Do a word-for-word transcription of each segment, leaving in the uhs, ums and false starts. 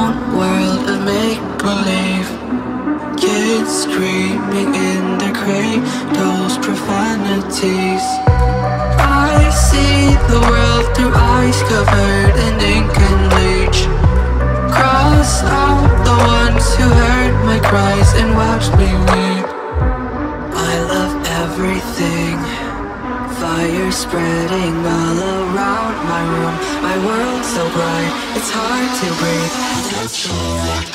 own world of make-believe. Kids screaming in their cradles, profanities. I see the world through eyes covered in ink and bleach. Cross out the ones who heard my cries and watched me weep. I love everything. Fire spreading all around my room. My world's so bright, it's hard to breathe. That's alright.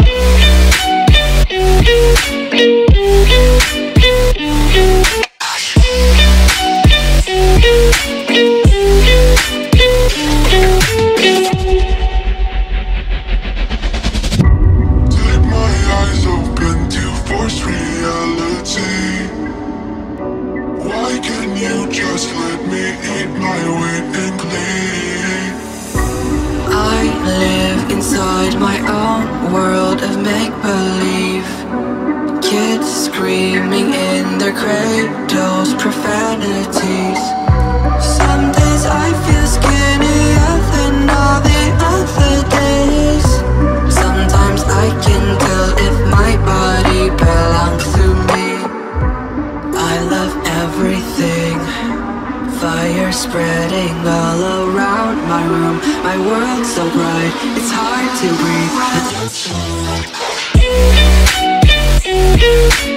Take my eyes open to force reality. Why can't you just let me eat my weight in glee? I live inside my own world of make-believe. Kids screaming in their cradles, profanities. Some days I feel skinnier than all the other days. Sometimes I can tell if my body belongs to me. I love everything. Fire spreading all around my room. My world's so bright, it's hard to breathe. That's alright.